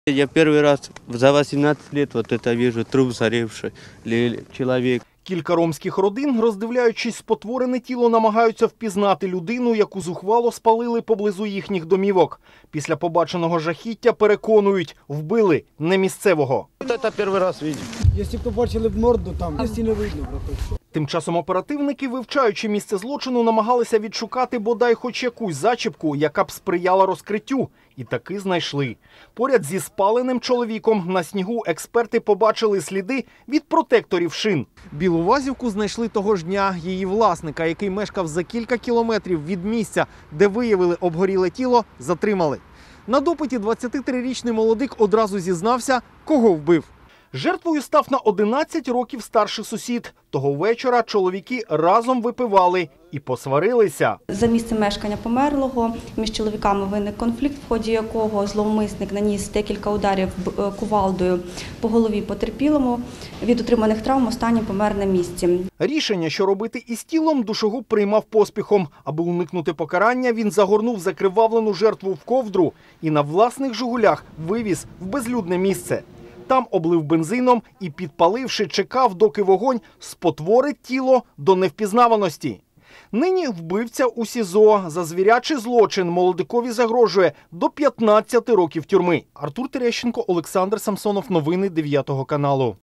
Я первый раз за 18 лет вот это вижу, труп заревший, человек. Кілька ромських родин, роздивляючись спотворене тіло, намагаються впізнати людину, яку зухвало спалили поблизу їхніх домівок. Після побаченого жахіття переконують – вбили не місцевого. Это первый раз видим. Якщо побачили б морду, там не видно, браток. Тим часом оперативники, вивчаючи місце злочину, намагалися відшукати бодай хоч якусь зачіпку, яка б сприяла розкриттю. І таки знайшли. Поряд зі спаленим чоловіком на снігу експерти побачили сліди від протекторів шин. Білу вазівку знайшли того ж дня. Її власника, який мешкав за кілька кілометрів від місця, де виявили обгоріле тіло, затримали. На допиті 23-річний молодик одразу зізнався, кого вбив. Жертвою став на 11 років старший сусід. Того вечора чоловіки разом випивали і посварилися. За місцем мешкання померлого між чоловіками виник конфлікт, в ході якого зловмисник наніс декілька ударів кувалдою по голові потерпілому. Від отриманих травм останній помер на місці. Рішення, що робити із тілом, душогуб приймав поспіхом. Аби уникнути покарання, він загорнув закривавлену жертву в ковдру і на власних «Жигулях» вивіз в безлюдне місце. Там облив бензином і, підпаливши, чекав, доки вогонь спотворить тіло до невпізнаваності. Нині вбивця у СІЗО. За звірячий злочин молодикові загрожує до 15 років тюрми. Артур Терещенко, Олександр Самсонов. Новини 9 каналу.